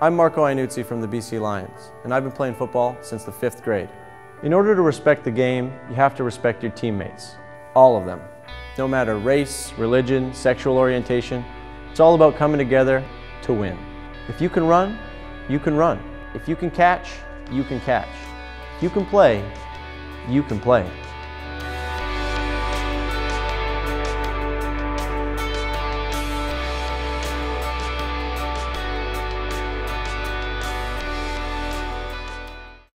I'm Marco Iannuzzi from the BC Lions, and I've been playing football since the 5th grade. In order to respect the game, you have to respect your teammates. All of them. No matter race, religion, sexual orientation, it's all about coming together to win. If you can run, you can run. If you can catch, you can catch. If you can play, you can play.